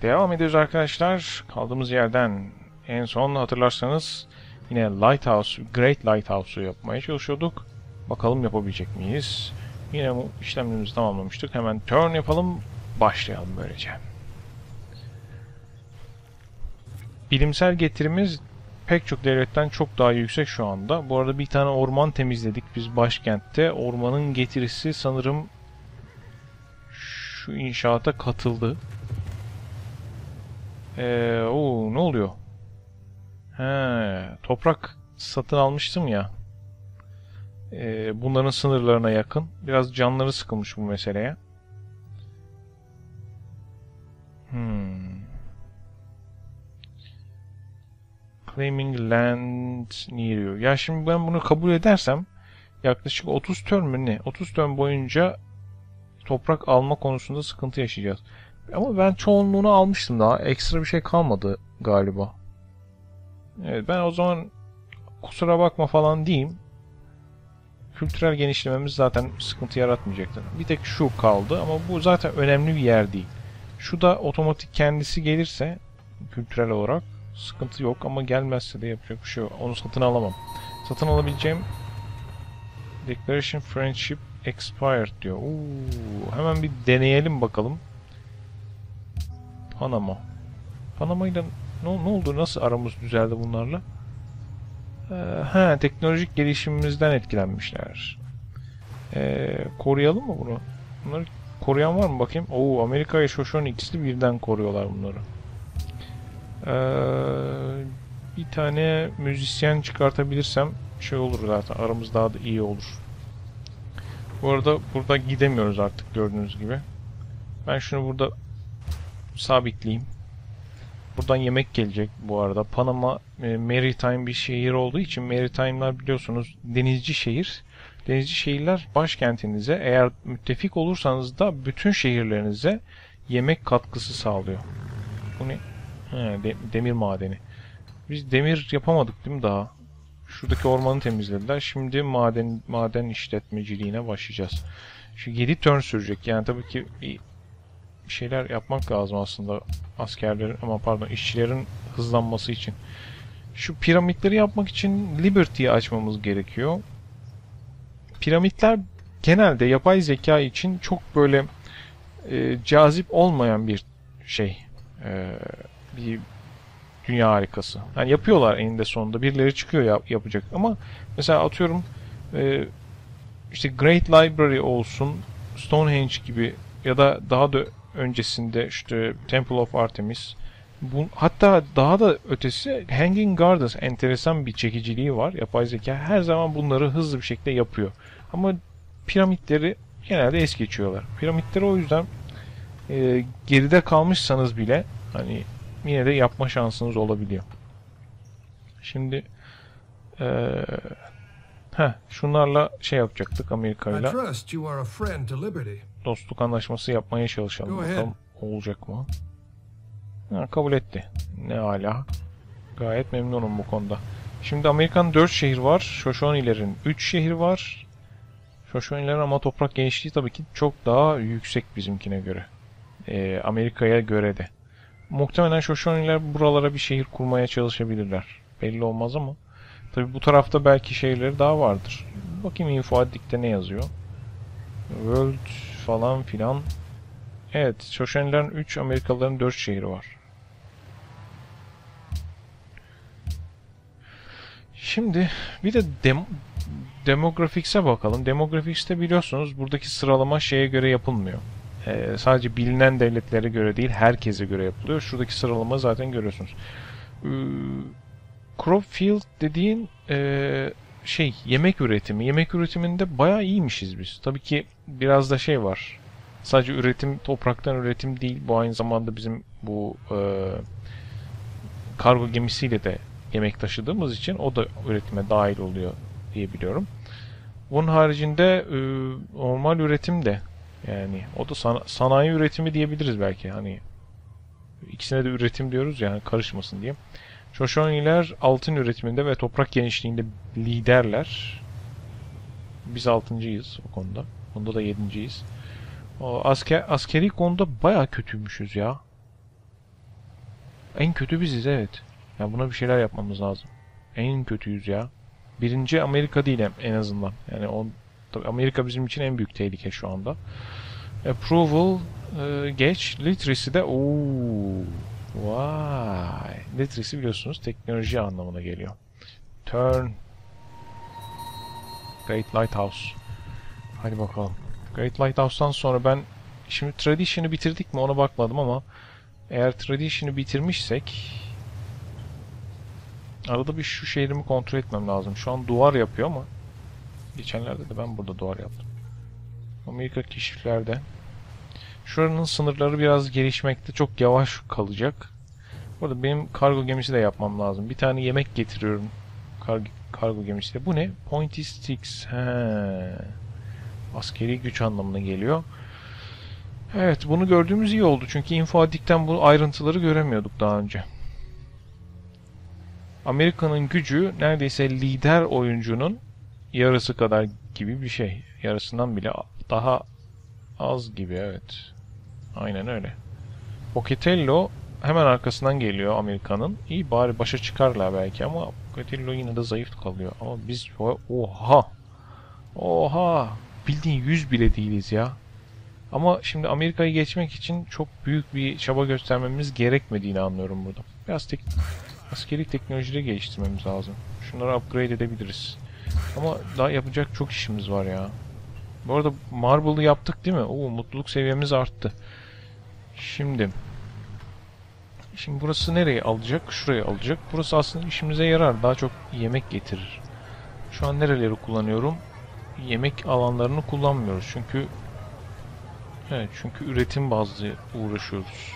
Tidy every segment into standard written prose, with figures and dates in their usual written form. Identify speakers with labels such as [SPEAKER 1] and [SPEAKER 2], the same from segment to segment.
[SPEAKER 1] Devam ediyoruz arkadaşlar. Kaldığımız yerden en son hatırlarsanız yine Lighthouse, Great Lighthouse'u yapmaya çalışıyorduk. Bakalım yapabilecek miyiz? Yine bu işlemlerimizi tamamlamıştık. Hemen turn yapalım. Başlayalım böylece. Bilimsel getirimiz pek çok devletten çok daha yüksek şu anda. Bu arada bir tane orman temizledik biz başkentte. Ormanın getirisi sanırım şu inşaata katıldı. Ne oluyor? Toprak satın almıştım ya. Bunların sınırlarına yakın. Biraz canları sıkılmış bu meseleye. Claiming land near you. Ya şimdi ben bunu kabul edersem yaklaşık 30 turn mü ne? 30 turn boyunca toprak alma konusunda sıkıntı yaşayacağız. Ama ben çoğunluğunu almıştım daha. Ekstra bir şey kalmadı galiba. Evet, ben o zaman kusura bakma falan diyeyim. Kültürel genişlememiz zaten sıkıntı yaratmayacaktır. Bir tek şu kaldı ama bu zaten önemli bir yer değil. Şu da otomatik kendisi gelirse kültürel olarak sıkıntı yok ama gelmezse de yapacak bir şey yok. Onu satın alamam. Satın alabileceğim Declaration Friendship Expired diyor. Hemen bir deneyelim bakalım. Panama. Panama ile ne oldu? Nasıl aramız düzeldi bunlarla? Teknolojik gelişimimizden etkilenmişler. Koruyalım mı bunu? Bunları koruyan var mı bakayım? Amerika ile Shoshone ikisi birden koruyorlar bunları. Bir tane müzisyen çıkartabilirsem şey olur zaten. Aramız daha da iyi olur. Bu arada burada gidemiyoruz artık gördüğünüz gibi. Ben şunu burada sabitleyeyim. Buradan yemek gelecek bu arada. Panama maritime bir şehir olduğu için maritime'lar biliyorsunuz denizci şehir. Denizci şehirler başkentinize eğer müttefik olursanız da bütün şehirlerinize yemek katkısı sağlıyor. Bu ne? Demir madeni. Biz demir yapamadık değil mi daha? Şuradaki ormanı temizlediler. Şimdi maden işletmeciliğine başlayacağız. Şu 7 turn sürecek. Yani tabii ki bir şeyler yapmak lazım aslında askerlerin işçilerin hızlanması için. Şu piramitleri yapmak için Liberty'yi açmamız gerekiyor. Piramitler genelde yapay zeka için çok böyle cazip olmayan bir şey. Bir dünya harikası. Yani yapıyorlar eninde sonunda. Birileri çıkıyor yapacak. Ama mesela atıyorum işte Great Library olsun, Stonehenge gibi ya da daha da öncesinde işte Temple of Artemis. Hatta daha da ötesi Hanging Gardens enteresan bir çekiciliği var. Yapay zeka her zaman bunları hızlı bir şekilde yapıyor. Ama piramitleri genelde es geçiyorlar. Piramitleri o yüzden geride kalmışsanız bile hani yine de yapma şansınız olabiliyor. Şimdi şunlarla şey yapacaktık Amerika'yla. Dostluk anlaşması yapmaya çalışalım. Bakalım olacak mı? Kabul etti. Ne hala. Gayet memnunum bu konuda. Şimdi Amerika'nın 4 şehir var. Shoshone'lerin 3 şehir var. Shoshone'lerin ama toprak genişliği tabii ki çok daha yüksek bizimkine göre. Amerika'ya göre de. Muhtemelen Shoshone'ler buralara bir şehir kurmaya çalışabilirler. Belli olmaz ama. Tabii bu tarafta belki şehirleri daha vardır. Bakayım info addict'te ne yazıyor. World falan filan. Evet, Shoshone'lerin 3, Amerikalıların 4 şehri var. Şimdi bir de Demographics'e bakalım. Demographics'te biliyorsunuz buradaki sıralama şeye göre yapılmıyor. Sadece bilinen devletlere göre değil, herkese göre yapılıyor. Şuradaki sıralama zaten görüyorsunuz. Cropfield dediğin yemek üretimi. Yemek üretiminde bayağı iyiymişiz biz. Tabii ki biraz da şey var. Sadece üretim, topraktan üretim değil. Bu aynı zamanda bizim bu kargo gemisiyle de yemek taşıdığımız için o da üretime dahil oluyor diye biliyorum. Bunun haricinde normal üretim de yani o da sanayi üretimi diyebiliriz belki. Hani ikisine de üretim diyoruz yani karışmasın diye. Shoshone'ler altın üretiminde ve toprak genişliğinde liderler. Biz 6.'yız o konuda. Bunda da 7.'yiz. Askeri konuda bayağı kötüymüşüz ya. En kötü biziz, evet. Ya buna bir şeyler yapmamız lazım. En kötüyüz ya. Birinci Amerika değil en azından. Yani tabii Amerika bizim için en büyük tehlike şu anda. Approval geç. Literacy de vay. Literacy biliyorsunuz teknoloji anlamına geliyor. Turn. Great Lighthouse. Hadi bakalım. Great Lighthouse'tan sonra ben şimdi Tradition'ı bitirdik mi ona bakmadım ama eğer Tradition'ı bitirmişsek arada bir şu şehrimi kontrol etmem lazım. Şu an duvar yapıyor ama geçenlerde de ben burada duvar yaptım. Amerika keşiflerde. Şuranın sınırları biraz gelişmekte, çok yavaş kalacak. Burada benim kargo gemisi de yapmam lazım. Bir tane yemek getiriyorum kargo gemisiyle. Bu ne? Pointy Sticks. He. Askeri güç anlamına geliyor. Evet, bunu gördüğümüz iyi oldu. Çünkü info adikten bu ayrıntıları göremiyorduk daha önce. Amerika'nın gücü neredeyse lider oyuncunun yarısı kadar gibi bir şey. Yarısından bile daha az gibi, evet. Aynen öyle. Pocatello hemen arkasından geliyor Amerika'nın. İyi bari başa çıkarlar belki ama Pocatello yine de zayıf kalıyor. Ama biz oha! Oha! Bildiğin 100 bile değiliz ya. Ama şimdi Amerika'yı geçmek için çok büyük bir çaba göstermemiz gerekmediğini anlıyorum burada. Biraz askeri teknolojileri geliştirmemiz lazım. Şunları upgrade edebiliriz. Ama daha yapacak çok işimiz var ya. Bu arada Marble'ı yaptık değil mi? Mutluluk seviyemiz arttı. Şimdi burası nereye alacak? Şuraya alacak. Burası aslında işimize yarar. Daha çok yemek getirir. Şu an nereleri kullanıyorum? Yemek alanlarını kullanmıyoruz. Çünkü üretim bazlı uğraşıyoruz.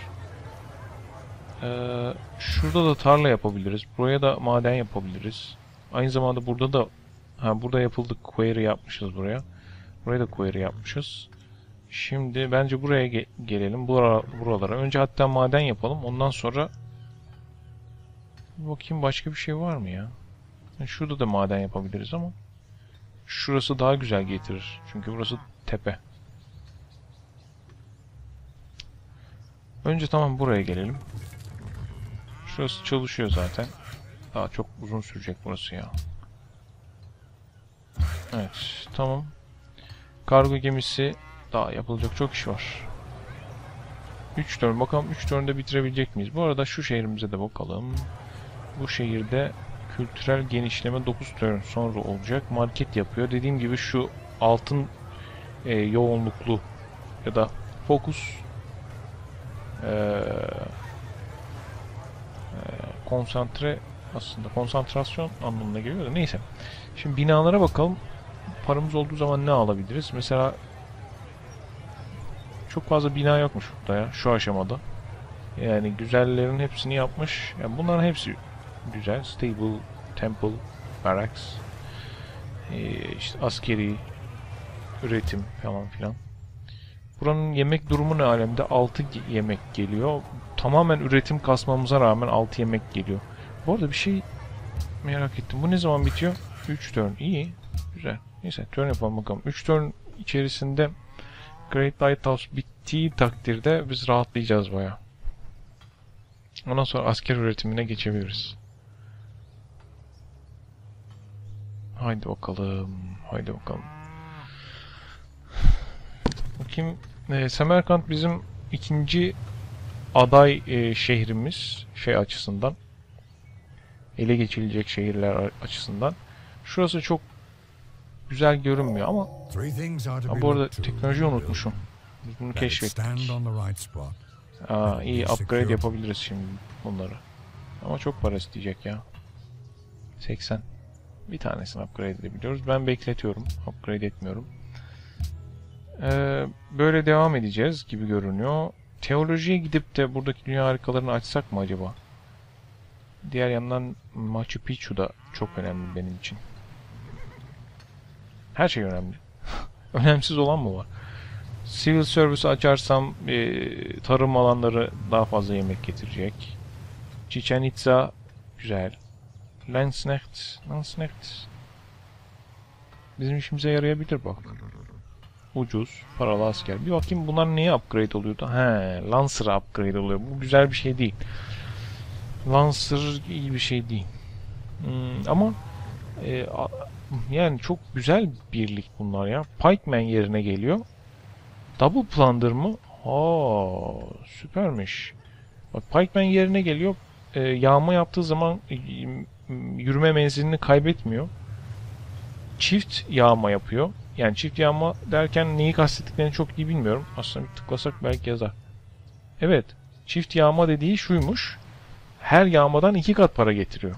[SPEAKER 1] Şurada da tarla yapabiliriz. Buraya da maden yapabiliriz. Aynı zamanda burada da burada yapıldık. Quarry yapmışız buraya. Buraya da quarry yapmışız. Şimdi bence buraya gelelim. Buralara. Önce hatta maden yapalım. Ondan sonra bakayım başka bir şey var mı ya? Şurada da maden yapabiliriz ama şurası daha güzel getirir. Çünkü burası tepe. Önce tamam buraya gelelim. Şurası çalışıyor zaten. Daha çok uzun sürecek burası ya. Evet, tamam. Kargo gemisi daha yapılacak çok iş var. 3 turn. Bakalım 3 turn'da bitirebilecek miyiz? Bu arada şu şehrimize de bakalım. Bu şehirde kültürel genişleme 9 turn sonra olacak. Market yapıyor. Dediğim gibi şu altın yoğunluklu ya da fokus konsantre aslında konsantrasyon anlamına geliyor da neyse. Şimdi binalara bakalım. Paramız olduğu zaman ne alabiliriz? Mesela çok fazla bina yokmuş burada ya şu aşamada. Yani güzellerin hepsini yapmış. Yani bunların hepsi güzel. Stable, temple, barracks, işte askeri üretim falan filan. Buranın yemek durumu ne alemde? 6 yemek geliyor. Tamamen üretim kasmamıza rağmen 6 yemek geliyor. Bu arada bir şey merak ettim. Bu ne zaman bitiyor? 3 turn. İyi. Güzel. Neyse turn yapalım bakalım. 3 turn içerisinde Great Lighthouse bittiği takdirde biz rahatlayacağız baya. Ondan sonra asker üretimine geçebiliriz. Haydi bakalım. Haydi bakalım. Bakayım. Semerkant bizim ikinci aday şehrimiz açısından. Ele geçirilecek şehirler açısından. Şurası çok güzel görünmüyor ama bu arada teknolojiyi unutmuşum. Biz bunu keşfettik. İyi upgrade yapabiliriz şimdi bunları. Ama çok para isteyecek ya. 80. Bir tanesini upgrade edebiliyoruz. Ben bekletiyorum. Upgrade etmiyorum. Böyle devam edeceğiz gibi görünüyor. Teolojiye gidip de buradaki dünya harikalarını açsak mı acaba? Diğer yandan Machu Picchu da çok önemli benim için. Her şey önemli. Önemsiz olan mı var? Civil Service açarsam tarım alanları daha fazla yemek getirecek. Chichen Itza güzel. Landsknecht bizim işimize yarayabilir bak. Ucuz, paralı asker. Bir bakayım bunlar neye upgrade oluyordu? Lancer'a upgrade oluyor. Bu güzel bir şey değil. Lancer iyi bir şey değil. Ama yani çok güzel birlik bunlar ya. Pikeman yerine geliyor. Double Plunder mı? Süpermiş. Bak Pikeman yerine geliyor. Yağma yaptığı zaman yürüme menzilini kaybetmiyor. Çift yağma yapıyor. Yani çift yağma derken neyi kastettiklerini çok iyi bilmiyorum. Aslında bir tıklasak belki yazar. Evet. Çift yağma dediği şuymuş. Her yağmadan 2 kat para getiriyor.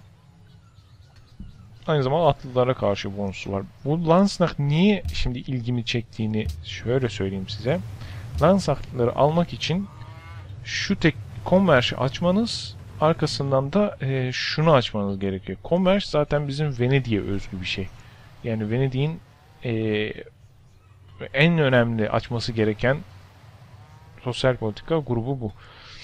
[SPEAKER 1] Aynı zamanda atlılara karşı bonusu var. Bu Landsnacht niye şimdi ilgimi çektiğini şöyle söyleyeyim size. Landsnacht'ları almak için şu tek Converge'i açmanız, arkasından da şunu açmanız gerekiyor. Converge zaten bizim Venedik'e özgü bir şey. Yani Venedik'in en önemli açması gereken sosyal politika grubu bu.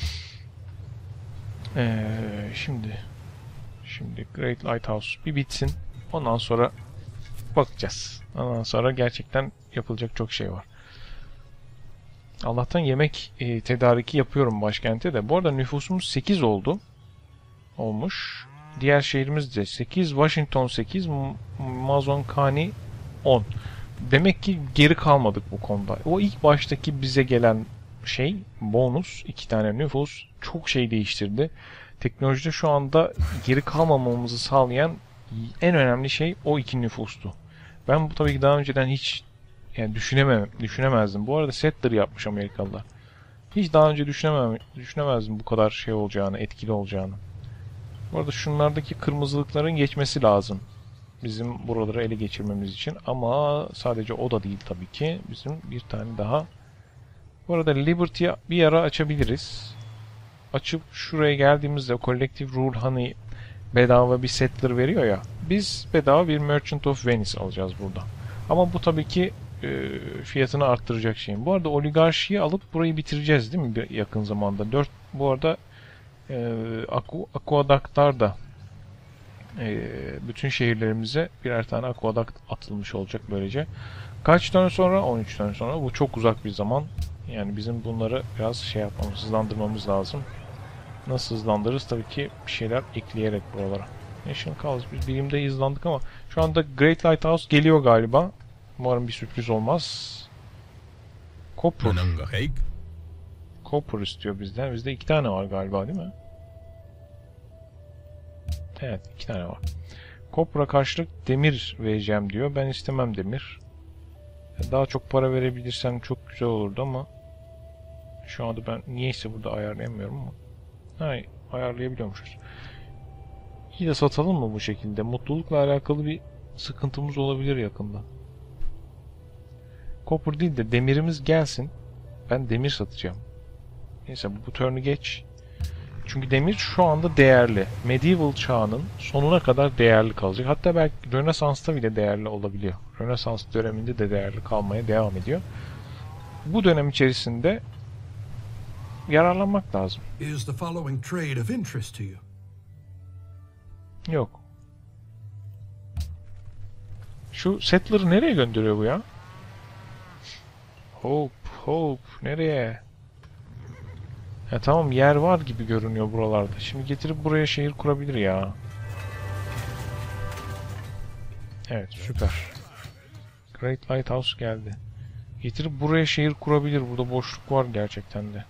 [SPEAKER 1] Şimdi Great Lighthouse bir bitsin. Ondan sonra bakacağız. Ondan sonra gerçekten yapılacak çok şey var. Allah'tan yemek tedariki yapıyorum başkente de. Bu arada nüfusumuz 8 olmuş. Diğer şehrimiz de 8. Washington 8. Mazonkani 10. Demek ki geri kalmadık bu konuda. O ilk baştaki bize gelen bonus 2 tane nüfus çok şey değiştirdi. Teknolojide şu anda geri kalmamamızı sağlayan en önemli şey o 2 nüfustu. Ben bu tabii ki daha önceden hiç yani düşünemezdim. Bu arada settler yapmış Amerikalılar. Hiç daha önce düşünemezdim bu kadar şey olacağını, etkili olacağını. Bu arada şunlardaki kırmızılıkların geçmesi lazım. Bizim buraları ele geçirmemiz için. Ama sadece o da değil tabii ki. Bizim bir tane daha. Bu arada Liberty'yi bir ara açabiliriz. Açıp şuraya geldiğimizde Collective Rule hani bedava bir settler veriyor ya. Biz bedava bir Merchant of Venice alacağız burada. Ama bu tabii ki fiyatını arttıracak şeyin. Bu arada oligarşiyi alıp burayı bitireceğiz değil mi yakın zamanda? Bu arada aqueduct'lar da bütün şehirlerimize birer tane aqueduct atılmış olacak böylece. Kaç tane sonra? 13 tane sonra. Bu çok uzak bir zaman. Yani bizim bunları biraz hızlandırmamız lazım. Nasıl hızlandırırız? Tabii ki bir şeyler ekleyerek buralara. National Calls biz birimde hızlandık ama şu anda Great Lighthouse geliyor galiba. Umarım bir sürpriz olmaz. Copper istiyor bizden. Bizde 2 tane var galiba değil mi? Evet 2 tane var. Copper'a karşılık demir vereceğim diyor. Ben istemem demir. Daha çok para verebilirsem çok güzel olurdu ama şu anda ben niyeyse burada ayarlayamıyorum ama ayarlayabiliyormuşuz. İyi de satalım mı bu şekilde? Mutlulukla alakalı bir sıkıntımız olabilir yakında. Copper değil de demirimiz gelsin. Ben demir satacağım. Neyse bu turn'u geç. Çünkü demir şu anda değerli. Medieval çağının sonuna kadar değerli kalacak. Hatta belki Rönesans'ta bile değerli olabiliyor. Rönesans döneminde de değerli kalmaya devam ediyor. Bu dönem içerisinde yararlanmak lazım.
[SPEAKER 2] Is the following trade of interest to you?
[SPEAKER 1] Yok. Şu settler'ı nereye gönderiyor bu ya? Hope. Nereye? Ya tamam yer var gibi görünüyor buralarda. Şimdi getirip buraya şehir kurabilir ya. Evet süper. Great Lighthouse geldi. Getirip buraya şehir kurabilir. Burada boşluk var gerçekten de.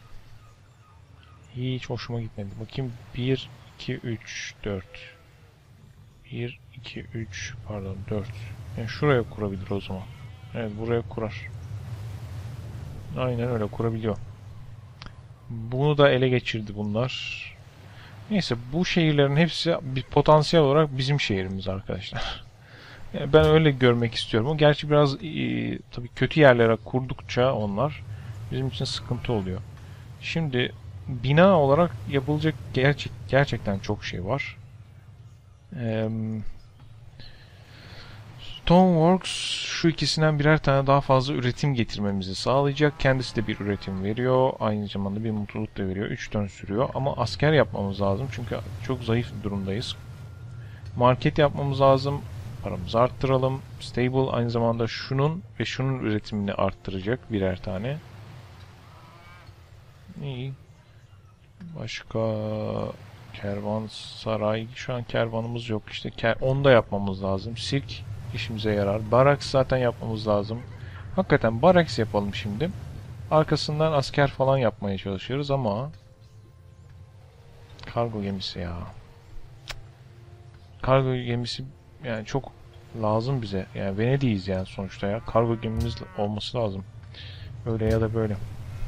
[SPEAKER 1] Hiç hoşuma gitmedi. Bakayım 1, 2, 3, 4. 1, 2, 3 pardon 4. Yani şuraya kurabilir o zaman. Evet buraya kurar. Aynen öyle kurabiliyor. Bunu da ele geçirdi bunlar. Neyse bu şehirlerin hepsi bir potansiyel olarak bizim şehrimiz arkadaşlar. Yani ben öyle görmek istiyorum. O gerçi biraz tabii kötü yerlere kurdukça onlar bizim için sıkıntı oluyor. Şimdi bina olarak yapılacak gerçekten çok şey var. Stoneworks şu ikisinden birer tane daha fazla üretim getirmemizi sağlayacak. Kendisi de bir üretim veriyor. Aynı zamanda bir mutluluk da veriyor. 3 ton sürüyor. Ama asker yapmamız lazım. Çünkü çok zayıf bir durumdayız. Market yapmamız lazım. Paramızı arttıralım. Stable aynı zamanda şunun ve şunun üretimini arttıracak birer tane. İyi. Başka Kervansaray. Şu an kervanımız yok. İşte onu da yapmamız lazım. Sirk işimize yarar. Baraks zaten yapmamız lazım. Hakikaten baraks yapalım şimdi. Arkasından asker falan yapmaya çalışıyoruz ama kargo gemisi ya. Kargo gemisi yani çok lazım bize. Yani Venedik'iz yani sonuçta ya. Kargo gemimiz olması lazım. Öyle ya da böyle.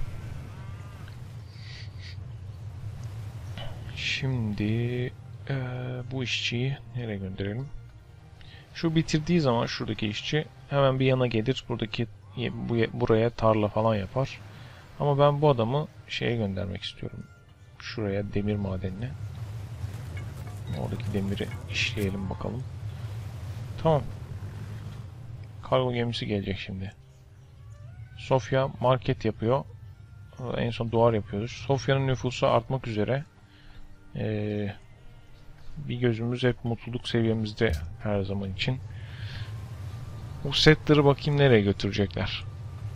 [SPEAKER 1] Şimdi bu işçiyi nereye gönderelim? Şu bitirdiği zaman şuradaki işçi hemen bir yana gelir. Buraya tarla falan yapar. Ama ben bu adamı şeye göndermek istiyorum. Şuraya demir madenine. Oradaki demiri işleyelim bakalım. Tamam. Kargo gemisi gelecek şimdi. Sofya market yapıyor. En son duvar yapıyoruz. Sofya'nın nüfusu artmak üzere. Bir gözümüz hep mutluluk seviyemizde her zaman için. Bu setleri bakayım nereye götürecekler.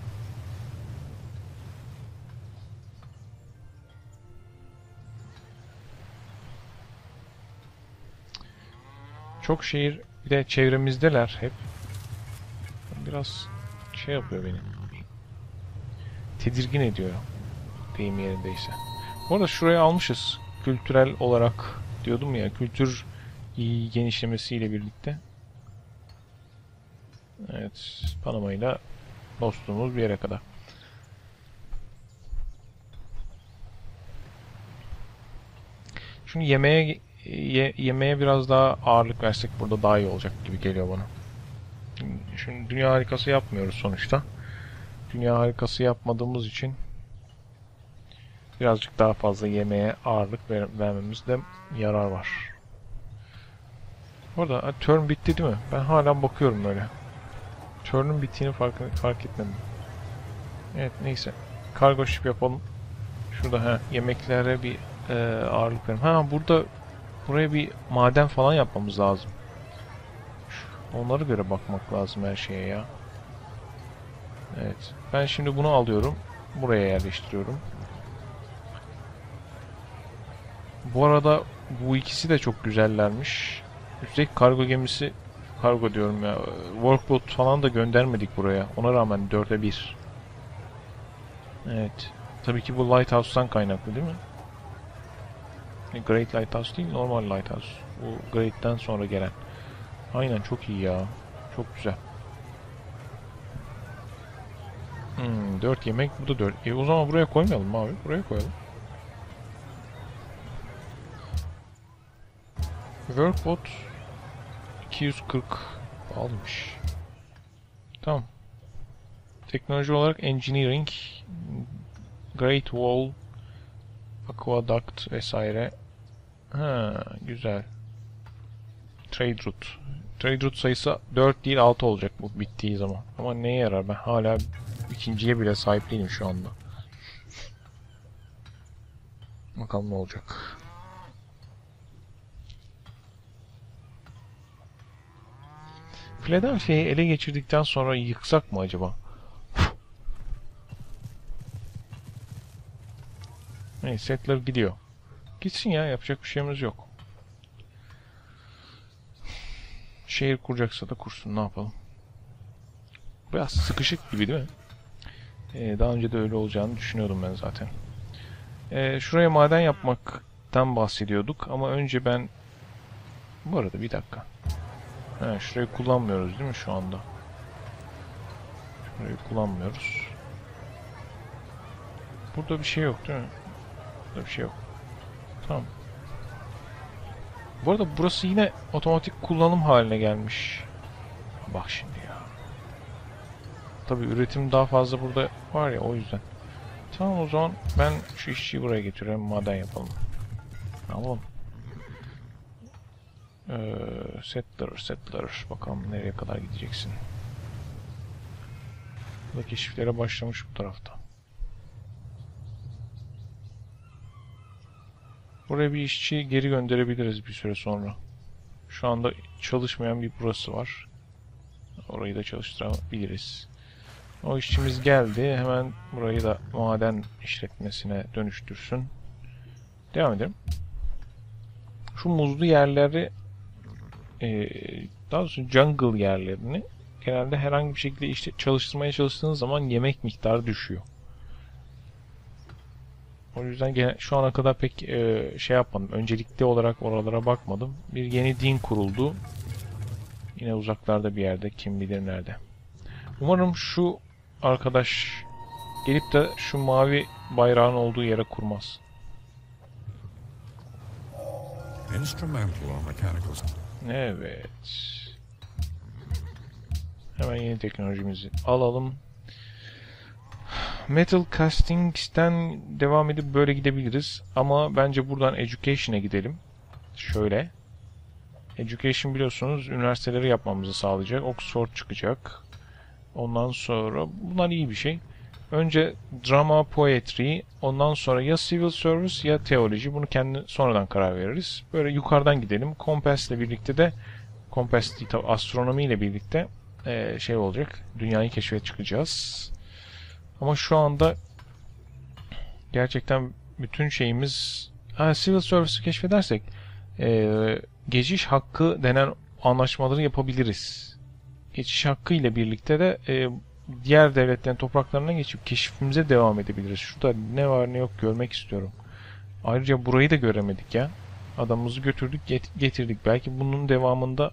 [SPEAKER 1] Çok şehir bir de çevremizdeler hep. Biraz şey yapıyor beni. Tedirgin ediyor. Deyim yerindeyse. Bu arada şurayı almışız. Kültürel olarak diyordum ya. Kültür genişlemesiyle birlikte. Evet. Panama ile dostluğumuz bir yere kadar. Şunu yemeğe biraz daha ağırlık versek burada daha iyi olacak gibi geliyor bana. Şimdi dünya harikası yapmıyoruz sonuçta. Dünya harikası yapmadığımız için birazcık daha fazla yemeğe ağırlık vermemizde yarar var. Bu arada turn bitti değil mi? Ben hala bakıyorum böyle. Turn'un bittiğini fark etmedim. Evet neyse. Kargo ship yapalım. Şurada yemeklere bir ağırlık verelim. Buraya bir maden falan yapmamız lazım. Onlara göre bakmak lazım her şeye ya. Evet. Ben şimdi bunu alıyorum. Buraya yerleştiriyorum. Bu arada bu ikisi de çok güzellermiş. Üstelik kargo gemisi, kargo diyorum ya, workboat falan da göndermedik buraya. Ona rağmen 4'e 1. Evet. Tabii ki bu Lighthouse'tan kaynaklı değil mi? Great Lighthouse değil, normal Lighthouse. Bu Great'ten sonra gelen. Aynen çok iyi ya. Çok güzel. 4 yemek, bu da 4. O zaman buraya koymayalım abi. Buraya koyalım. Workboat 240 almış. Tamam. Teknoloji olarak Engineering, Great Wall, Aqueduct vesaire. Ha, güzel. Trade Route. Trade Route sayısı 4 değil 6 olacak bu bittiği zaman. Ama neye yarar? Ben hala ikinciye bile sahip değilim şu anda. Bakalım ne olacak. Philadelphia'yı ele geçirdikten sonra yıksak mı acaba? Neyse setler gidiyor. Gitsin ya, yapacak bir şeyimiz yok. Şehir kuracaksa da kursun, ne yapalım. Biraz sıkışık gibi değil mi? Daha önce de öyle olacağını düşünüyordum ben zaten. Şuraya maden yapmaktan bahsediyorduk ama önce ben... Bu arada bir dakika. Şurayı kullanmıyoruz değil mi şu anda? Şurayı kullanmıyoruz. Burada bir şey yok değil mi? Burada bir şey yok. Tamam. Bu arada burası yine otomatik kullanım haline gelmiş. Bak şimdi ya. Tabii üretim daha fazla burada var ya, o yüzden. Tamam, o zaman ben şu işçiyi buraya getiriyorum, maden yapalım. Tamam. Settler. Bakalım nereye kadar gideceksin. Burada keşiflere başlamış bu tarafta. Buraya bir işçi geri gönderebiliriz bir süre sonra. Şu anda çalışmayan bir burası var. Orayı da çalıştırabiliriz. O işçimiz geldi. Hemen burayı da maden işletmesine dönüştürsün. Devam edelim. Şu muzlu yerleri daha doğrusu jungle yerlerini genelde herhangi bir şekilde işte çalıştırmaya çalıştığınız zaman yemek miktarı düşüyor. O yüzden şu ana kadar pek şey yapmadım. Öncelikli olarak oralara bakmadım. Bir yeni din kuruldu. Yine uzaklarda bir yerde. Kim bilir nerede. Umarım şu arkadaş gelip de şu mavi bayrağın olduğu yere kurmaz.
[SPEAKER 2] Instrumental or mechanical.
[SPEAKER 1] Evet. Hemen yeni teknolojimizi alalım. Metal Castings'ten devam edip böyle gidebiliriz. Ama bence buradan Education'a gidelim. Şöyle. Education biliyorsunuz üniversiteleri yapmamızı sağlayacak. Oxford çıkacak. Ondan sonra bunlar iyi bir şey. Önce drama, poetry, ondan sonra ya civil service ya teoloji. Bunu kendi sonradan karar veririz. Böyle yukarıdan gidelim. Compass ile birlikte de Compass değil, tabii astronomi ile birlikte şey olacak. Dünyayı keşfe çıkacağız. Ama şu anda gerçekten bütün şeyimiz civil service'ı keşfedersek geçiş hakkı denen anlaşmaları yapabiliriz. Geçiş hakkı ile birlikte de diğer devletlerin topraklarına geçip keşfimize devam edebiliriz. Şurada ne var ne yok görmek istiyorum. Ayrıca burayı da göremedik ya. Adamımızı götürdük getirdik. Belki bunun devamında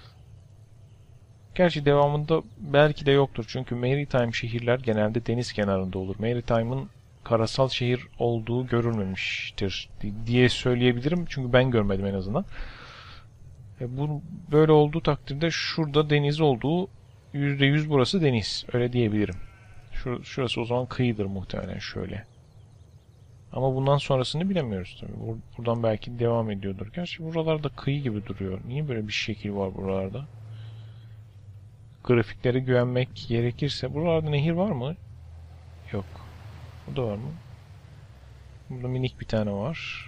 [SPEAKER 1] belki de yoktur. Çünkü maritime şehirler genelde deniz kenarında olur. Maritime'ın karasal şehir olduğu görülmemiştir diye söyleyebilirim. Çünkü ben görmedim en azından. Bu böyle olduğu takdirde şurada deniz olduğu %100 burası deniz. Öyle diyebilirim. Şurası o zaman kıyıdır muhtemelen şöyle. Ama bundan sonrasını bilemiyoruz tabii. Buradan belki devam ediyordur. Gerçi buralarda kıyı gibi duruyor. Niye böyle bir şekil var buralarda? Grafiklere güvenmek gerekirse. Buralarda nehir var mı? Yok. Bu da var mı? Burada minik bir tane var.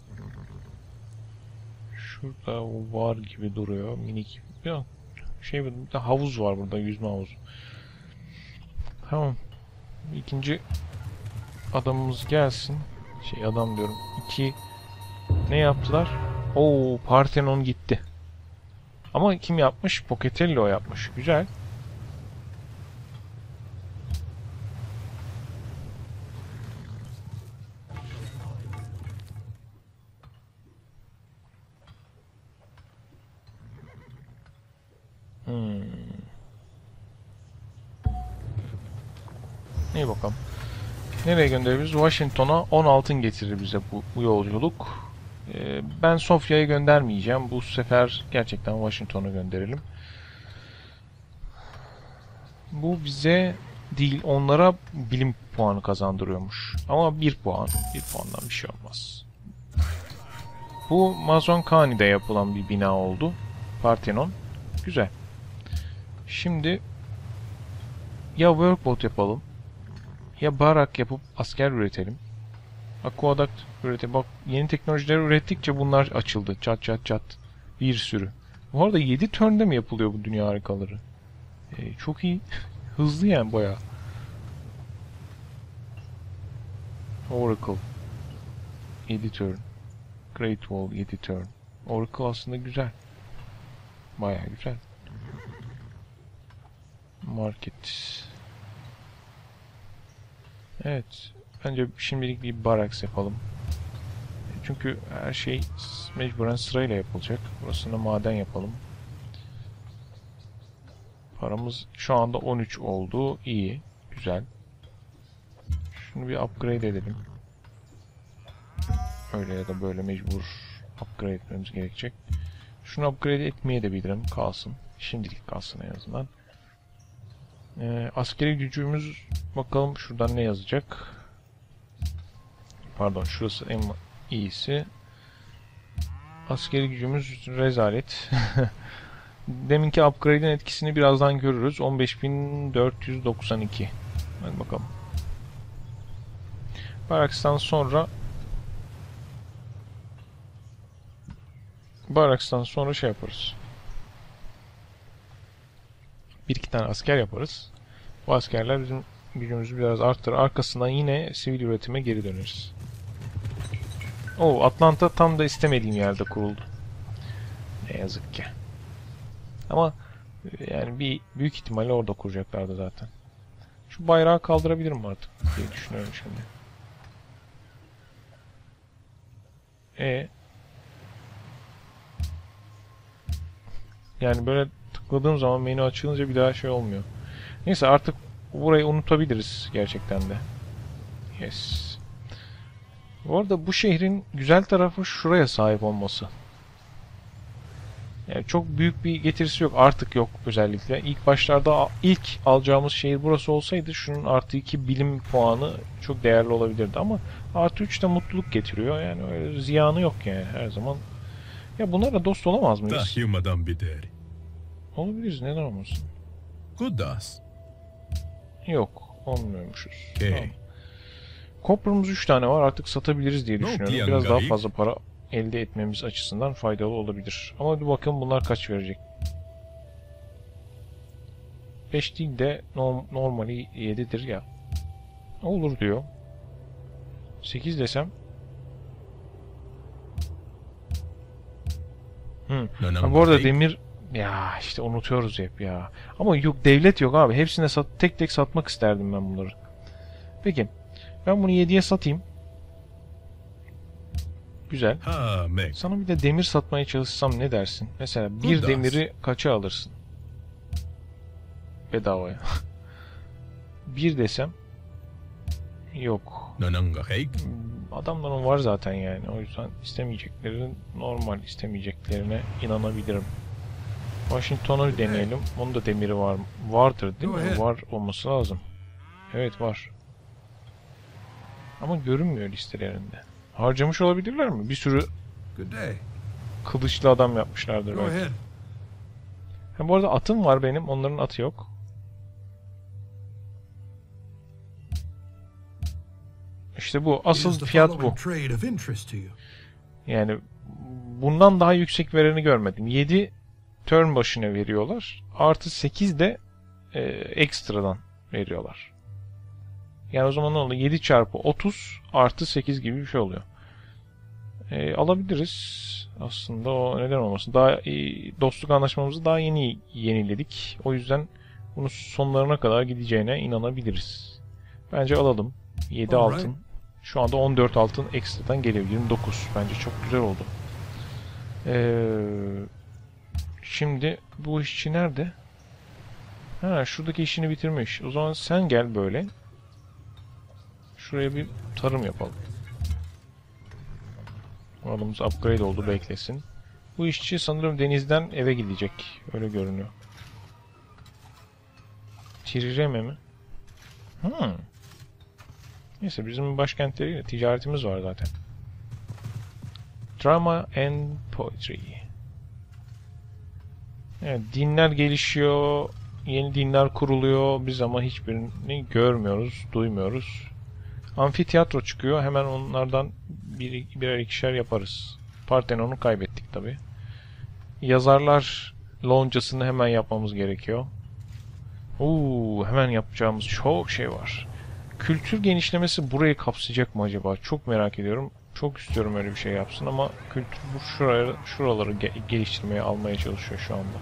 [SPEAKER 1] Şurada var gibi duruyor. Minik. Yok. Bir de havuz var burada. Yüzme havuzu. Tamam. İkinci adamımız gelsin. Adam diyorum. Ne yaptılar? Oo, Parthenon gitti. Ama kim yapmış? Pocatello yapmış. Güzel. İyi bakalım. Nereye gönderebiliriz? Washington'a 10 altın getirir bize bu yolculuk. Ben Sofya'ya göndermeyeceğim. Bu sefer gerçekten Washington'a gönderelim. Bu bize değil, onlara bilim puanı kazandırıyormuş. Ama 1 puan. 1 puandan bir şey olmaz. Bu Mazonkani'de yapılan bir bina oldu. Parthenon. Güzel. Şimdi ya workboat yapalım ya barak yapıp asker üretelim. Aqueduct üretelim. Bak yeni teknolojileri ürettikçe bunlar açıldı. Çat çat çat. Bir sürü. Bu arada 7 turn'de mi yapılıyor bu dünya harikaları? Çok iyi. Hızlı yani bayağı. Oracle 7 turn. Great Wall 7 turn. Oracle aslında güzel. Bayağı güzel. Market. Evet. Bence şimdilik bir baraks yapalım. Çünkü her şey mecburen sırayla yapılacak. Burasını maden yapalım. Paramız şu anda 13 oldu. İyi. Güzel. Şunu bir upgrade edelim. Öyle ya da böyle mecbur upgrade etmemiz gerekecek. Şunu upgrade etmeye de bilirim. Kalsın. Şimdilik kalsın en azından. Askeri gücümüz bakalım şuradan ne yazacak. Pardon, şurası en iyisi. Askeri gücümüz rezalet. Deminki upgrade'in etkisini birazdan görürüz. 15.492. Hadi bakalım. Baraks'tan sonra şey yaparız. Bir iki tane asker yaparız. Bu askerler bizim gücümüzü biraz arttırır. Arkasından yine sivil üretime geri döneriz. Oo, Atlanta tam da istemediğim yerde kuruldu. Ne yazık ki. Ama yani bir büyük ihtimalle orada kuracaklardı zaten. Şu bayrağı kaldırabilirim artık diye düşünüyorum şimdi. Yani böyle tıkladığım zaman menü açılınca bir daha şey olmuyor. Neyse artık burayı unutabiliriz gerçekten de. Yes. Bu arada bu şehrin güzel tarafı şuraya sahip olması. Yani çok büyük bir getirisi yok. Artık yok özellikle. İlk başlarda ilk alacağımız şehir burası olsaydı şunun artı 2 bilim puanı çok değerli olabilirdi. Ama artı 3 de mutluluk getiriyor. Yani öyle ziyanı yok yani her zaman. Ya bunlarla dost olamaz mıyız?
[SPEAKER 2] Tahimadan bideri.
[SPEAKER 1] Olabiliriz. Neden olmasın?
[SPEAKER 2] Kudas.
[SPEAKER 1] Yok. Olmuyormuşuz.
[SPEAKER 2] Okay.
[SPEAKER 1] Tamam. Copper'ımız 3 tane var. Artık satabiliriz diye düşünüyorum. Biraz daha fazla para elde etmemiz açısından faydalı olabilir. Ama bir bakalım bunlar kaç verecek. 5 değil de normali 7'dir ya. Olur diyor. 8 desem. Ha, bu arada demir ya işte unutuyoruz hep ya. Ama yok devlet yok abi. Hepsine tek tek satmak isterdim ben bunları. Peki. Ben bunu 7'ye satayım. Güzel. Sana bir de demir satmaya çalışsam ne dersin? Mesela bir demiri kaça alırsın? Bedavaya. Bir desem yok. Adamların var zaten yani. O yüzden istemeyeceklerin normal istemeyeceklerine inanabilirim. Washington'u deneyelim. Onun da demiri var. Vardır değil mi? Var olması lazım. Evet var. Ama görünmüyor listelerinde. Harcamış olabilirler mi? Bir sürü kılıçlı adam yapmışlardır belki. Ha, bu arada atım var benim. Onların atı yok. İşte bu. Asıl fiyat bu. Yani bundan daha yüksek vereni görmedim. 7 turn başına veriyorlar. Artı 8 de ekstradan veriyorlar. Yani o zaman ne oluyor? 7 çarpı 30 artı 8 gibi bir şey oluyor. Alabiliriz. Aslında o neden olmasın. Daha dostluk anlaşmamızı daha yeni yeniledik. O yüzden bunun sonlarına kadar gideceğine inanabiliriz. Bence alalım. 7 altın. Şu anda 14 altın ekstradan geliyor. 29. Bence çok güzel oldu. Şimdi bu işçi nerede? Ha, şuradaki işini bitirmiş. O zaman sen gel böyle. Şuraya bir tarım yapalım. Malımız upgrade oldu, beklesin. Bu işçi sanırım denizden eve gidecek. Öyle görünüyor. Tirireme mi? Neyse bizim başkentleriyle ticaretimiz var zaten. Drama and Poetry. Evet, dinler gelişiyor. Yeni dinler kuruluyor. Biz ama hiçbirini görmüyoruz, duymuyoruz. Amfiteyatro çıkıyor. Hemen onlardan birer ikişer yaparız. Partenon'u kaybettik tabi. Yazarlar loncasını hemen yapmamız gerekiyor. Hemen yapacağımız çok şey var. Kültür genişlemesi burayı kapsayacak mı acaba? Çok merak ediyorum. Çok istiyorum öyle bir şey yapsın ama kültür şuraları geliştirmeye almaya çalışıyor şu anda.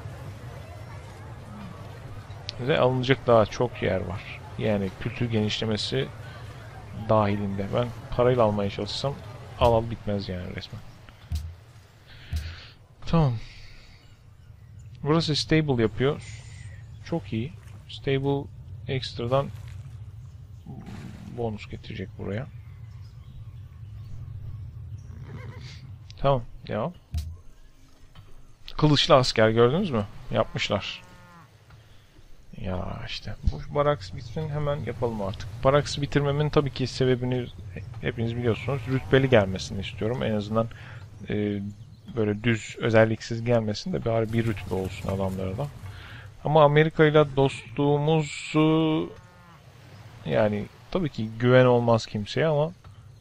[SPEAKER 1] Ve alınacak daha çok yer var. Yani kültür genişlemesi dahilinde. Ben parayla almaya çalışsam al bitmez yani resmen. Tamam. Burası stable yapıyor. Çok iyi. Stable ekstradan bonus getirecek buraya. Tamam. Devam. Kılıçlı asker gördünüz mü? Yapmışlar. Ya işte. Bu baraks bitsin hemen yapalım artık. Baraks bitirmemin tabii ki sebebini hepiniz biliyorsunuz. Rütbeli gelmesini istiyorum. En azından böyle düz özelliksiz gelmesin de bari bir rütbe olsun adamlara da. Ama Amerika ile dostluğumuzu yani tabii ki güven olmaz kimseye ama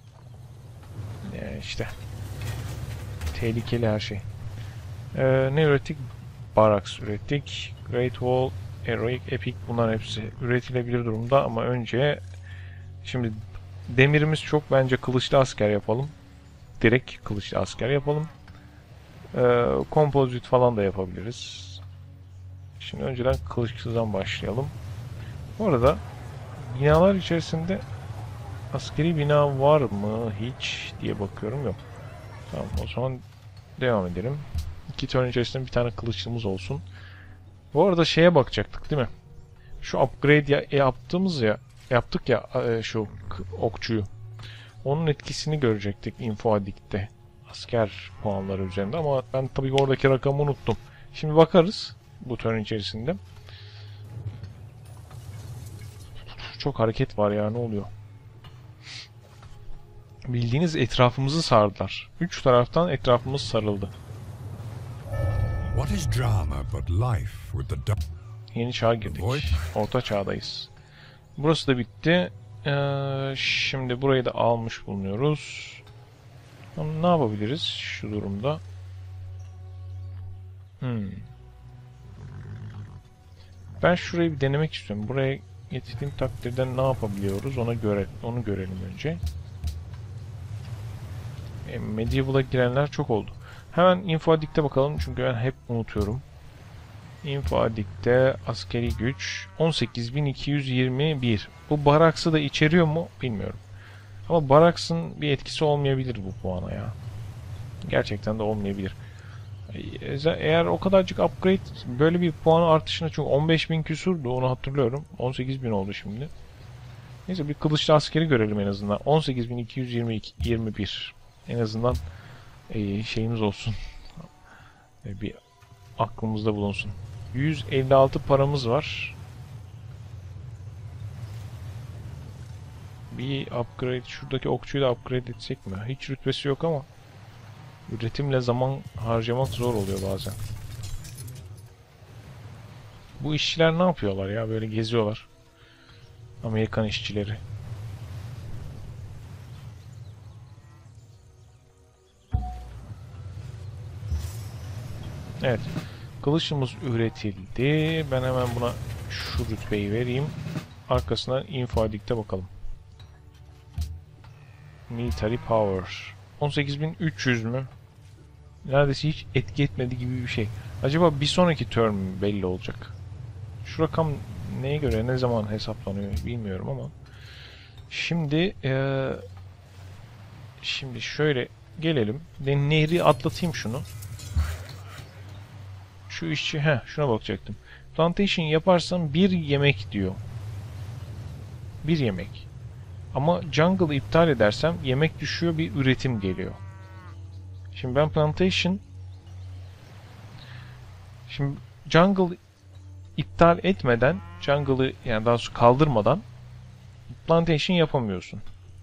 [SPEAKER 1] işte tehlikeli her şey. Ne ürettik? Baraks ürettik. Great Wall, Heroic, Epic bunlar hepsi üretilebilir durumda ama önce şimdi demirimiz çok bence kılıçlı asker yapalım. direkt kılıçlı asker yapalım. Kompozit falan da yapabiliriz. Şimdi önceden kılıçsızdan başlayalım. Bu arada binalar içerisinde askeri bina var mı hiç diye bakıyorum, yok. Tamam, o zaman devam edelim. 2 turn içerisinde bir tane kılıçlımız olsun. Bu arada şeye bakacaktık değil mi? Şu upgrade yaptık ya şu okçuyu. Onun etkisini görecektik Info Addict'te. Asker puanları üzerinde ama ben tabii oradaki rakamı unuttum. Şimdi bakarız bu turn içerisinde. Çok hareket var ya, ne oluyor? Bildiğiniz etrafımızı sardılar. 3 taraftan etrafımız sarıldı.
[SPEAKER 2] What is drama but life with the
[SPEAKER 1] Yeni çağa girdik. Orta çağdayız. Burası da bitti. Şimdi burayı da almış bulunuyoruz. Ne yapabiliriz şu durumda? Ben şurayı bir denemek istiyorum. Buraya getirdiğim takdirde ne yapabiliyoruz? Onu görelim önce. Medieval'a girenler çok oldu. Hemen Info Addict'e bakalım çünkü ben hep unutuyorum. Info Addict'te askeri güç 18.221. Bu Baraks'ı da içeriyor mu bilmiyorum. Ama Baraks'ın bir etkisi olmayabilir bu puana ya. Gerçekten de olmayabilir. Eğer o kadarcık upgrade böyle bir puan artışına, çünkü 15.000 küsurdu onu hatırlıyorum. 18.000 oldu şimdi. Neyse bir kılıçlı askeri görelim en azından. 18.221. En azından şeyimiz olsun. Bir aklımızda bulunsun. 156 paramız var. Bir upgrade, şuradaki okçuyu da upgrade etsek mi? Hiç rütbesi yok ama üretimle zaman harcamak zor oluyor bazen. Bu işçiler ne yapıyorlar ya? Böyle geziyorlar. Amerikan işçileri. Evet. Kılıçımız üretildi. Ben hemen buna şu rütbeyi vereyim. Arkasından Info Addict'e bakalım. Military Power. 18.300 mü? Neredeyse hiç etki etmedi gibi bir şey. Acaba bir sonraki term belli olacak. Şu rakam neye göre, ne zaman hesaplanıyor bilmiyorum ama. Şimdi şöyle gelelim. Nehri atlatayım şunu. Şu işçi, şuna bakacaktım. Plantation yaparsam 1 yemek diyor. 1 yemek. Ama jungle iptal edersem yemek düşüyor, bir üretim geliyor. Şimdi ben plantation, şimdi jungle iptal etmeden, jungle'ı yani daha doğrusu kaldırmadan plantation yapamıyorsun.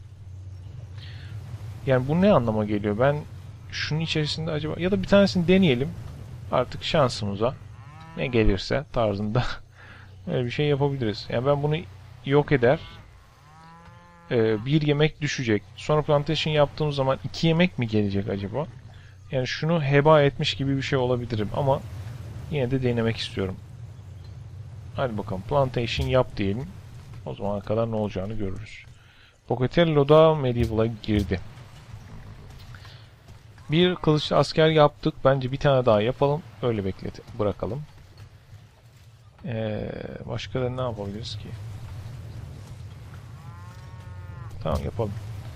[SPEAKER 1] Yani bu ne anlama geliyor? Ben şunun içerisinde acaba, ya da bir tanesini deneyelim. Artık şansımıza ne gelirse tarzında öyle bir şey yapabiliriz. Yani ben bunu yok eder. Bir yemek düşecek. Sonra plantation yaptığım zaman 2 yemek mi gelecek acaba? Yani şunu heba etmiş gibi bir şey olabilirim ama yine de denemek istiyorum. Hadi bakalım, plantation yap diyelim. O zamana kadar ne olacağını görürüz. Pocatello da Medieval'a girdi. Bir kılıçlı asker yaptık. Bence bir tane daha yapalım. Öyle bırakalım. Başka da ne yapabiliriz ki? Tamam, yapalım.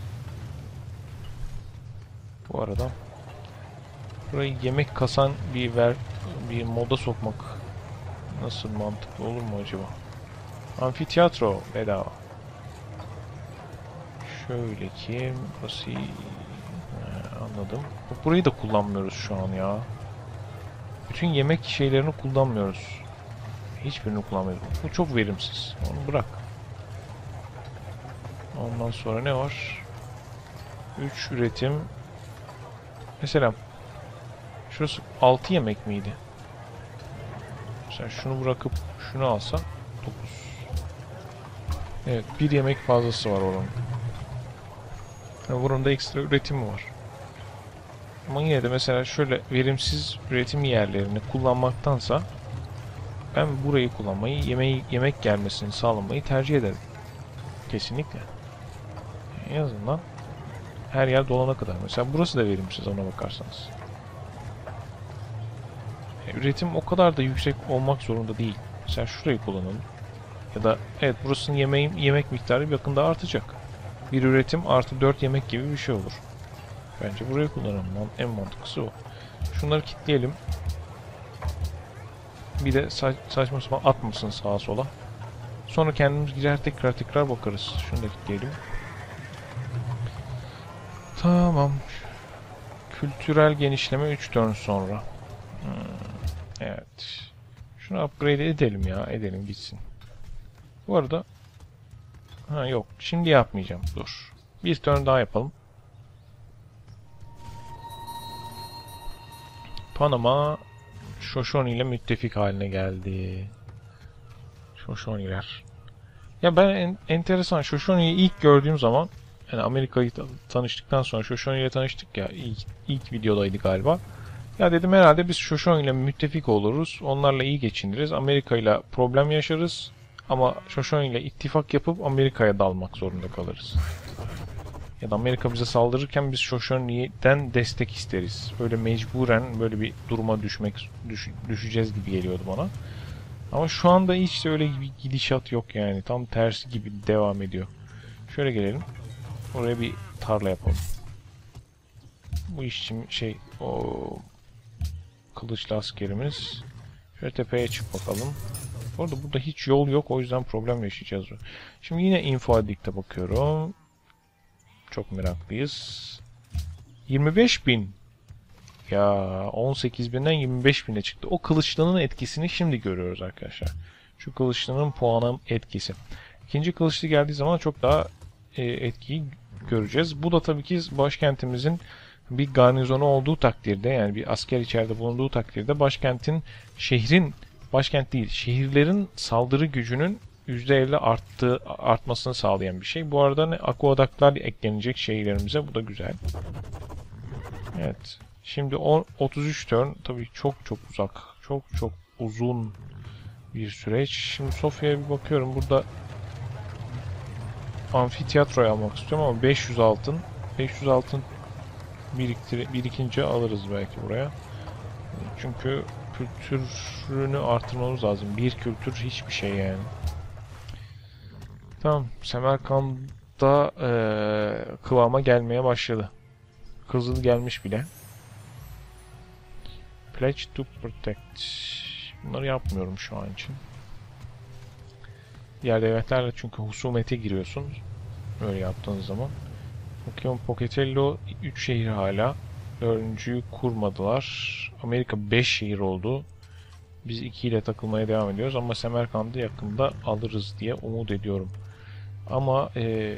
[SPEAKER 1] Bu arada burayı yemek kasan bir moda sokmak nasıl mantıklı olur mu acaba? Amfiteyatro bedava. Şöyle ki burası anladım. Burayı da kullanmıyoruz şu an ya. Bütün yemek şeylerini kullanmıyoruz. Hiçbirini kullanmıyoruz. Bu çok verimsiz. Onu bırak. Ondan sonra ne var? 3 üretim. Mesela şurası 6 yemek miydi? Mesela şunu bırakıp şunu alsam 9. Evet, 1 yemek fazlası var oranın. Yani bunun da ekstra üretimi var. Ama yine de mesela şöyle verimsiz üretim yerlerini kullanmaktansa ben burayı kullanmayı, yemek gelmesini sağlamayı tercih ederim. Kesinlikle. En azından her yer dolana kadar. Mesela burası da verimsiz ona bakarsanız. Üretim o kadar da yüksek olmak zorunda değil. Mesela şurayı kullanalım. Ya da evet burasının yemek miktarı yakında artacak. Bir üretim artı 4 yemek gibi bir şey olur. Bence burayı kullanalım. En mantıklısı o. Şunları kilitleyelim. Bir de saçma sapan atmasın sağa sola. Sonra kendimiz girer tekrar bakarız. Şunu da kilitleyelim. Tamam. Kültürel genişleme 3 turn sonra. Evet. Şunu upgrade edelim ya. Edelim gitsin. Bu arada yok. Şimdi yapmayacağım. Dur. Bir turn daha yapalım. Panama Shoshone ile müttefik haline geldi. Shoshone'ler. Ya ben enteresan Shoshone'yi ilk gördüğüm zaman yani Amerika'yı tanıştıktan sonra Shoshone ile tanıştık ya ilk videodaydı galiba. Ya dedim herhalde biz Shoshone ile müttefik oluruz. Onlarla iyi geçiniriz. Amerika ile problem yaşarız. Ama Shoshone ile ittifak yapıp Amerika'ya dalmak zorunda kalırız. Ya da Amerika bize saldırırken biz Shoshone'den destek isteriz. Böyle mecburen böyle bir duruma düşeceğiz gibi geliyordu bana. Ama şu anda hiç de öyle bir gidişat yok yani. Tam tersi gibi devam ediyor. Şöyle gelelim. Oraya bir tarla yapalım. Bu işçi o kılıçlı askerimiz. Şöyle tepeye çık bakalım. Bu arada burada hiç yol yok. O yüzden problem yaşayacağız. Şimdi yine info adikte bakıyorum. Çok meraklıyız. 25.000. Ya 18.000'den 25.000'e çıktı. O kılıçlının etkisini şimdi görüyoruz arkadaşlar. Şu kılıçlının puanı etkisi. İkinci kılıçlı geldiği zaman çok daha etkiyi göreceğiz. Bu da tabii ki başkentimizin bir garnizonu olduğu takdirde yani bir asker içeride bulunduğu takdirde başkent değil şehirlerin saldırı gücünün %50 artmasını sağlayan bir şey. Bu arada aqueduct'lar eklenecek şehirlerimize. Bu da güzel. Evet. Şimdi 33 turn tabii çok uzak. Çok uzun bir süreç. Şimdi Sofya'ya bir bakıyorum. Burada amfiteyatroyu almak istiyorum ama 500 altın. 500 altın birikince alırız belki buraya. Çünkü kültürünü artırmamız lazım. Bir kültür hiçbir şey yani. Tamam. Semerkant'da kıvama gelmeye başladı. Kızıl gelmiş bile. Pledge to Protect. Bunları yapmıyorum şu an için. Diğer devletlerle çünkü husumete giriyorsun. Öyle yaptığınız zaman. Bakıyorum Pocatello 3 şehir hala. 4.'yü kurmadılar. Amerika 5 şehir oldu. Biz 2 ile takılmaya devam ediyoruz ama Semerkant'ı yakında alırız diye umut ediyorum. Ama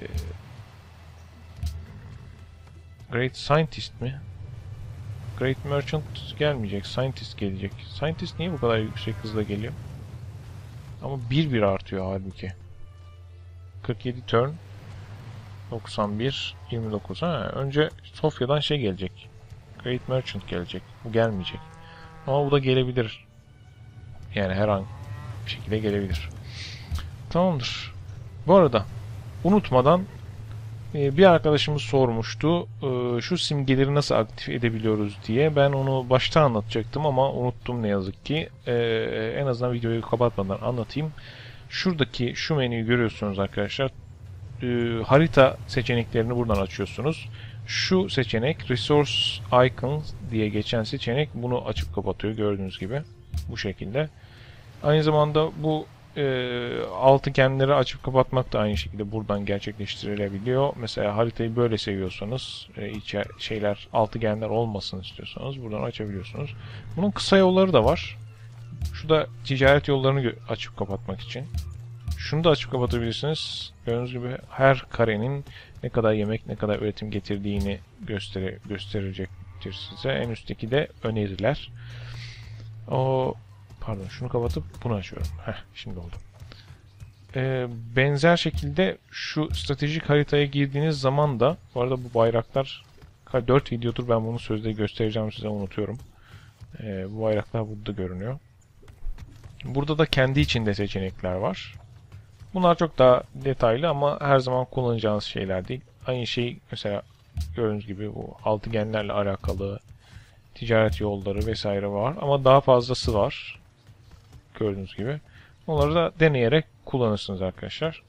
[SPEAKER 1] Great Scientist mi? Great Merchant gelmeyecek. Scientist gelecek. Scientist niye bu kadar yüksek hızla geliyor? Ama 1-1 artıyor halbuki. 47 turn. 91, 29. Önce Sofya'dan gelecek. Great Merchant gelecek. Bu gelmeyecek. Ama bu da gelebilir. Yani her an bir şekilde gelebilir. Tamamdır. Bu arada unutmadan bir arkadaşımız sormuştu şu simgeleri nasıl aktif edebiliyoruz diye. Ben onu başta anlatacaktım ama unuttum ne yazık ki. En azından videoyu kapatmadan anlatayım. Şuradaki şu menüyü görüyorsunuz arkadaşlar. Harita seçeneklerini buradan açıyorsunuz. Şu seçenek Resource Icons diye geçen seçenek bunu açıp kapatıyor gördüğünüz gibi. Bu şekilde. Aynı zamanda bu altıgenleri açıp kapatmak da aynı şekilde buradan gerçekleştirilebiliyor. Mesela haritayı böyle seviyorsanız, altıgenler olmasın istiyorsanız buradan açabiliyorsunuz. Bunun kısa yolları da var. Şu da ticaret yollarını açıp kapatmak için. Şunu da açıp kapatabilirsiniz. Gördüğünüz gibi her karenin ne kadar yemek, ne kadar üretim getirdiğini gösterecektir size. En üstteki de öneriler. Pardon, şunu kapatıp bunu açıyorum. Şimdi oldu. Benzer şekilde şu stratejik haritaya girdiğiniz zaman da, bu arada bu bayraklar 4 videodur ben bunu sözde göstereceğim size, unutuyorum. Bu bayraklar burada görünüyor. Burada da kendi içinde seçenekler var. Bunlar çok daha detaylı ama her zaman kullanacağınız şeyler değil. Aynı şey mesela Gördüğünüz gibi bu altıgenlerle alakalı ticaret yolları vesaire var. Ama daha fazlası var. Gördüğünüz gibi. Onları da deneyerek kullanırsınız arkadaşlar.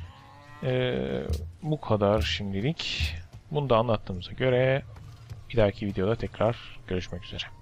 [SPEAKER 1] Bu kadar şimdilik. Bunu da anlattığımıza göre bir dahaki videoda tekrar görüşmek üzere.